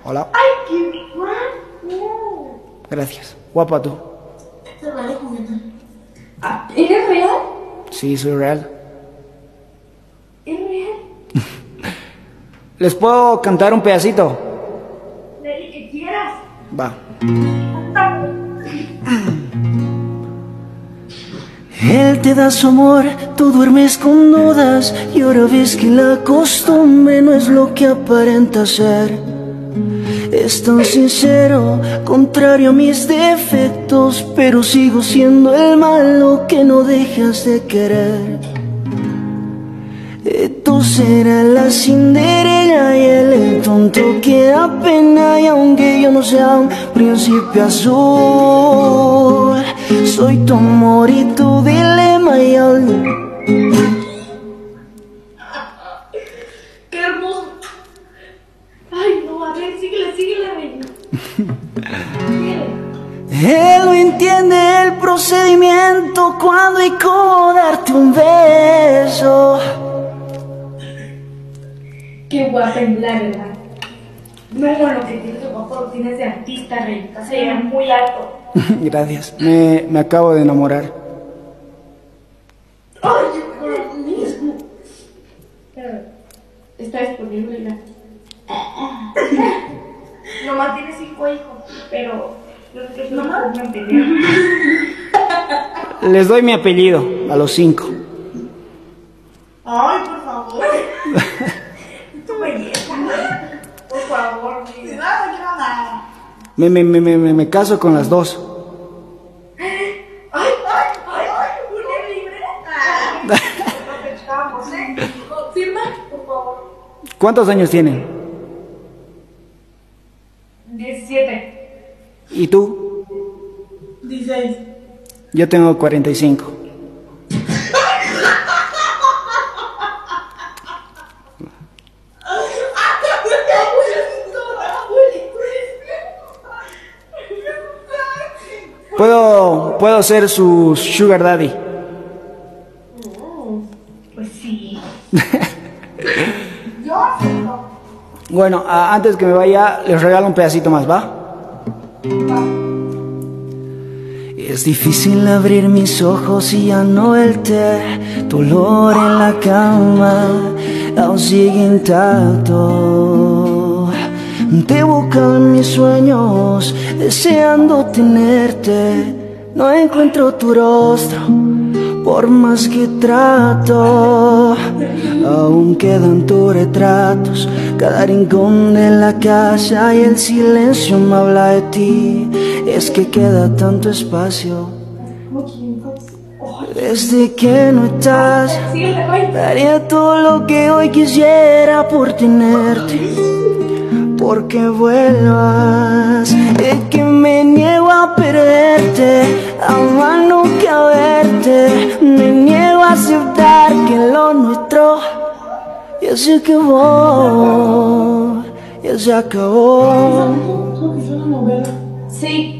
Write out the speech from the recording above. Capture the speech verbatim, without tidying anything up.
Hola. ¡Ay, qué guapo! Gracias. Guapa tú. Se vale juguete. Ah, ¿eres real? Sí, soy real. ¿Eres real? ¿Les puedo cantar un pedacito? Dale que quieras. Va. Él te da su amor, tú duermes con dudas y ahora ves que la costumbre no es lo que aparenta ser. Es tan sincero, contrario a mis defectos, pero sigo siendo el malo que no dejas de querer. Eh, Tú serás la Cinderella y él el tonto que da pena, y aunque yo no sea un príncipe azul, soy tu amor y tu dilema y al... ¡Qué hermoso! Ay, no, a ver, síguele, síguele, reina. Síguele. Él no entiende el procedimiento cuando hay como darte un beso. Qué guapa en la verdad. No, lo que tienes de guapo lo tienes de artista, rey. Vas a llegar muy alto. Gracias. Me, me acabo de enamorar. ¡Ay, yo por lo mismo! Pero está disponible la... Nomás tiene cinco hijos, pero... Yo no me pelea. Les doy mi apellido a los cinco. Ay, por favor. Tu belleza. Por favor, mira. No, yo nada. Me, me, me, me, me caso con las dos. Ay, ay, ay, ay, una libreta. Nos echamos, ¿eh? Firma, por favor. ¿Cuántos años tienen? diecisiete. ¿Y tú? dieciséis. Yo tengo cuarenta y cinco. Puedo, puedo ser su sugar daddy. Oh, pues sí. Yo acepto. Bueno, a- antes que me vaya, les regalo un pedacito más, ¿va? Es difícil abrir mis ojos y ya no verte. Tu olor en la cama aún sigue intacto. Te busco en mis sueños, deseando tenerte. No encuentro tu rostro, por más que trato. Aún quedan tus retratos, cada rincón de la casa, y el silencio me habla de ti. Es que queda tanto espacio. Desde que no estás, daría todo lo que hoy quisiera por tenerte, porque vuelvas. Es que me niego a perderte, a más nunca verte. Me niego a aceptar que lo nuestro ya se acabó, ya se acabó. Sí.